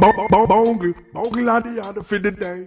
Bogle and the other for the day.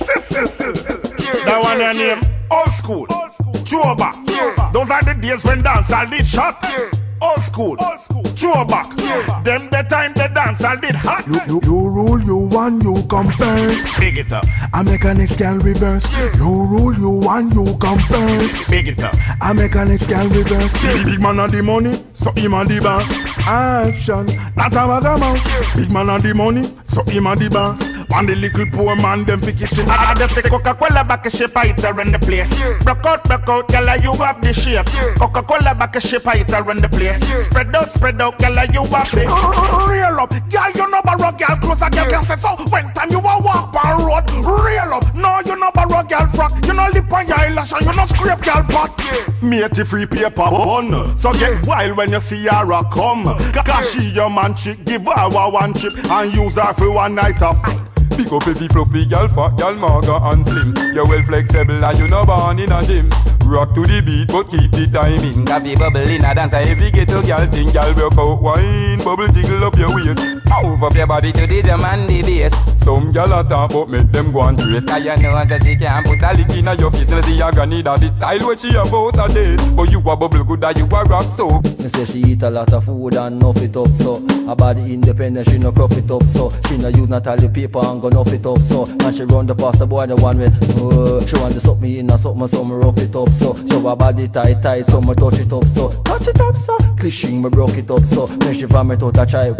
That one your name, old school. Throwback. Those are the days when dancehall did shot. Old school. Throwback. Them the time the dancehall did hot. You rule, you want, you compares. Big it up. I make a next girl reverse. You rule, you want, you compares. Big it up. I make a next girl reverse. Big man on the money, so him on the boss. Action, not a wagamouth. Big man on the money, so him on the boss. And the little poor man, them fi kitchen. I just say Coca-Cola back a shape, I run the place. Broke out, gala, you have the shape. Coca-Cola back a shape, I run the place. Spread out, gala, you have the real up. Girl, you know barrow, girl, close a girl can say so. When time you a walk on road, real up. No, you know barrow, girl, frock. You know lip on your eyelash and you know scrape, girl, pot. Matey free paper bun. So get wild when you see her come. Cause she your man chick, give her one trip and use her for one night off. Pick up every fluffy gal, fat gal, maga and slim. You're well flexible and you no born in a gym. Rock to the beat but keep the timing. Coffee bubble in a dance and if you get to gal thing, gal work out wine. Bubble jiggle up your waist. Move up your body to the drum and the bass. Some gal a talk but make them go and trace. Cause you know that she can't put a lick in your face. So see you gonna need the style where she about a day. But you a bubble good and you a rock so. Me say she eat a lot of food and nuff it up so. Her body independent, she no cuff it up so. She no use not all the paper and go nuff it up so. And she run the past the boy the one way. She want to suck me in and suck me so me rough it up so. Show her body tight so me touch it up so. Touch it up so. Clishing me broke it up so. Then she vomit out a child.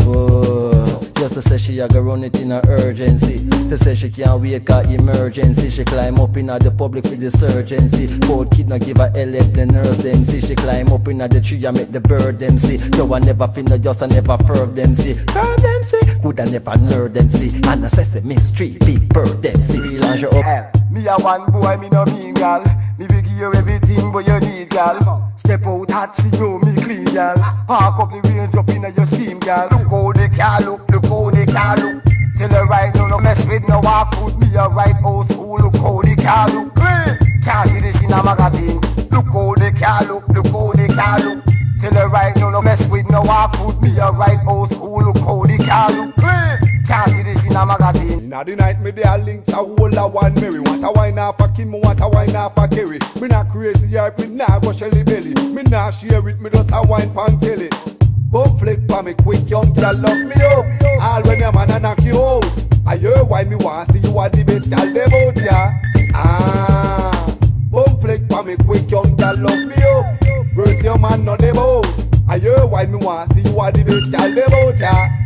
Just to say she a go run it in a urgency. She say she can't wait cause emergency. She climb up in the public for the surgency. Cold kid no give her LF the nurse them see. She climb up in the tree and make the bird them see. So I never finna just I never ferv them see. Ferv them see. Good I never nerd them see. And I say me street people them see. Launch her up. Me a one boy, me no mean gal. Me will give you everything but you need gal. Step out hot, see you me clean gal. Park up the range up in your scheme gal. Look how they can look how they can look. Tell her right now, no mess with no walk food. Me a right old school, look how they can look. Can't see this in a magazine. Look how they can look how they can look. Tell her right now, no mess with no walk food. Me a right old school, look how they can look. Can't see this in a magazine. Inna the night me there links a whole a one Mary. Want a wine off a Kim, me want a wine off a Kerry. Me not crazy heart, me not go Shelly belly. Me not share it, me just a wine pan Kelly. Bum flick pa me quick, young girl love me up. All when your man a knock you out. I hear why me want see you are the best girl them out ya. Bum flick pa me quick, young girl love me up. Verse your man not them out. I hear why me want see you are the best girl them out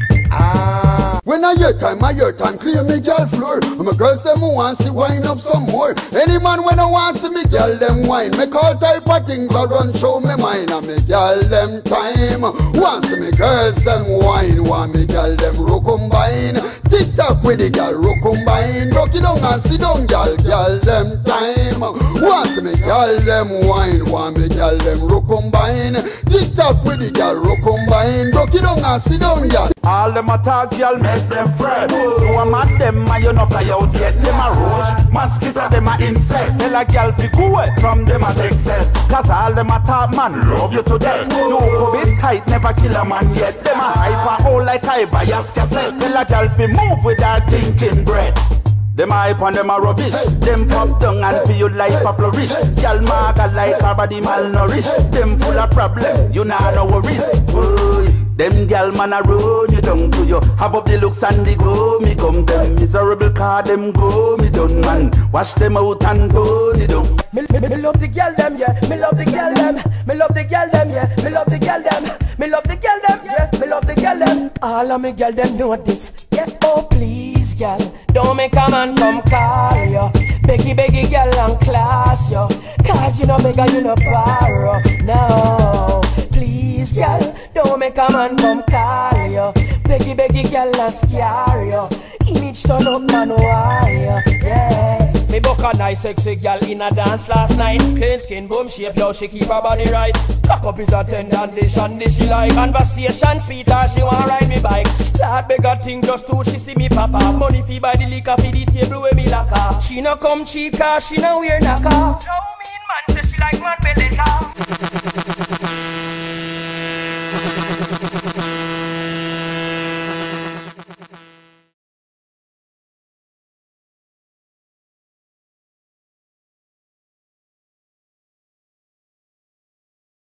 ya. When I hear time, clear me girl floor. And my girls them want to wind up some more. Any man when I want to me girl them wine. Make all type of things I run show me mine. And me girl them time. Want to me girls them wine. Want me girl them rock combine. Tick tock with the girl rock combine. Rock it down and sit down girl them time. Want to me girl them wine. Want me girl them rock combine. Tick tock with the girl rock combine. Rock it down and sit down girl. All them attack, y'all make them fret. You a mad them, and you no fly out yet. Them a roach, mosquito, them a insect. Tell a girl fi go it from them a take set. Cause all them attack, man, love you to death. You go be tight, never kill a man yet. Them a hyper, all like I bias cassette. Tell a girl fi move with that thinking bread. Them hype and them a rubbish. Them pop down and feel life a flourish. Y'all maga like her body malnourished. Them full of problem, you nah no worries. Boy. Them gal man a run you down to you. Have up the looks and the go. Me come them miserable car them go. Me done man. Wash them out and go the down. Me love the gal them, yeah. Me love the gal them. Me love the gal them, yeah. Me love the gal them. Me love the gal them, yeah. Me love the gal them. All of me gal them know this. Yeah, oh please, gal, don't make a man come call you. Beggy gal and class you. Cause you know bigger, you know borrow. No. Please, girl, don't make a man come call you. Beggy, girl, and scare you. Image turn up, man, why, yeah. Me book a nice sexy girl in a dance last night. Clean skin, boom shape, yo, she keep her body right. Cock up is a tender dish and this she like. Conversation sweet as she want ride me bike. Start bigger thing just to she see me pop up. Money fee by the liquor for the table where me lock her. She no come cheap cause she no wear knocker.